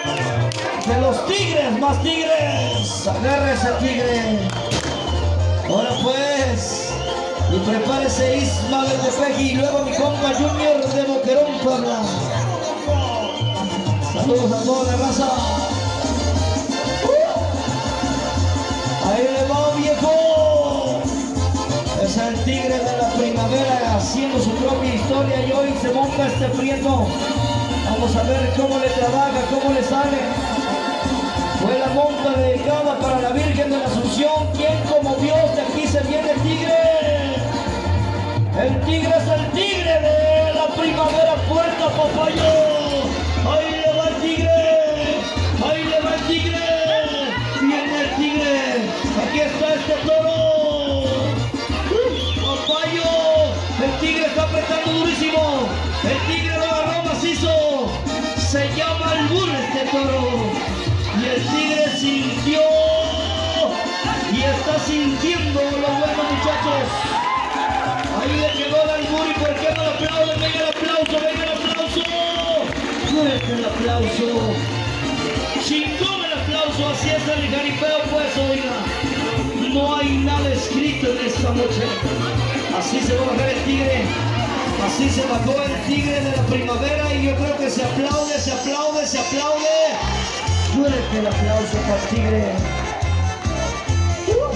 De los tigres, más tigres. Agárrese, tigre. Ahora pues. Y prepárese Isma del Tepeji y luego mi compa Junior de Boquerón, Puebla. Saludos a toda la raza. Ahí le va, viejo. Es el tigre de la primavera haciendo su propia historia y hoy se monta este prieto. Vamos a ver cómo le trabaja, cómo le sale. Fue la monta dedicada para la Virgen de la Asunción. ¿Quién como Dios? De aquí se viene el tigre. El tigre es el tigre de la primavera, Puerto Papayo. Ahí le va el tigre. Ahí le va el tigre. Viene el tigre. Aquí está este toro. Papayo. El tigre está apretando durísimo. El tigre lo agarró macizo. Se llama el burro este toro. Y el tigre sintió. Y está sintiendo lo bueno, muchachos. Ahí le quedó el albur y por qué no le aplauden. Venga el aplauso, venga el aplauso. Fuerte el aplauso. Chingón el aplauso, así es el jaripeo pues, oiga. No hay nada escrito en esta noche. Así se va a bajar el tigre. Así se bajó el tigre de la primavera y yo creo que se aplaude, se aplaude, se aplaude. Fuerte el aplauso para el tigre.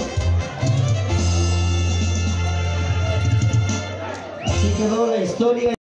Así quedó la historia.